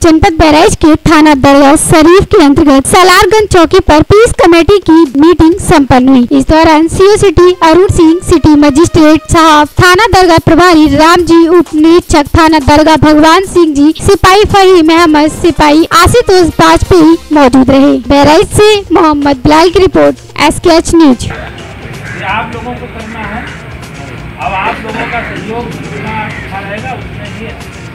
जनपद बहराइच के थाना दरगाह शरीफ के अंतर्गत सालारगंज चौकी पर पीस कमेटी की मीटिंग संपन्न हुई। इस दौरान CO city Arun Singh, city magistrate साहब, थाना दरगाह प्रभारी राम जी, उप निरीक्षक थाना दरगाह भगवान सिंह जी, सिपाही फहीम अहमद, सिपाही आशुतोष वाजपेयी मौजूद रहे। बहराइच से मोहम्मद बिलाल की रिपोर्ट, SKH न्यूज। आप लोगों को करना है, अब आप लोगों का सहयोग जितना अच्छा रहेगा उतने ही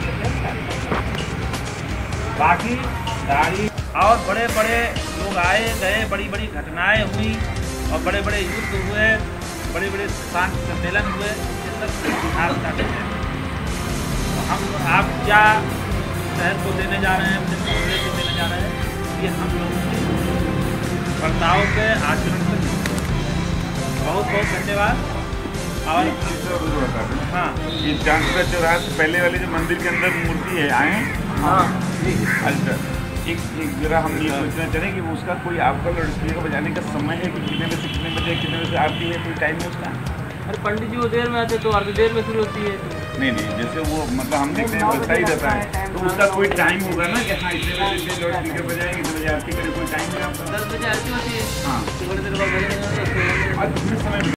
बाकी गाड़ी और बड़े बड़े लोग आए गए, बड़ी बड़ी घटनाएं हुई और बड़े बड़े युद्ध हुए, बड़े बड़े शांति सम्मेलन हुए, ये सब इतिहास का विषय है। तो हम आप क्या शहर को देने जा रहे हैं, अपने मोहल्ले को देने जा रहे हैं, ये हम लोगों के बर्ताव के आचरण पर बहुत बहुत धन्यवाद। और हाँ, ये चांदपुरा चौराहे से पहले वाले जो मंदिर के अंदर मूर्ति है आए। हाँ, अच्छा, एक जरा हम ये सोचना चाहें कि उसका कोई आपका लड़की बजाने का समय है कि कितने बजे से कितने बजे, कितने बजे से आरती है, कोई टाइम है उसका? अरे पंडित जी वो देर में आते तो आरती देर में शुरू होती है। नहीं, जैसे वो मतलब हम देखते हैं वैसा ही रहता है, तो उसका कोई टाइम होगा ना कि हाँ इतने बजे लाउड स्पीकर बजाएंगे, इतने बजे आरती करें, कोई टाइम है आपका? 10 बजे आरती होती है। हाँ, थोड़ी देर बाद